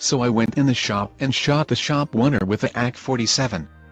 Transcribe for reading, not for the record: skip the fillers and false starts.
so I went in the shop and shot the shop owner with the AK-47.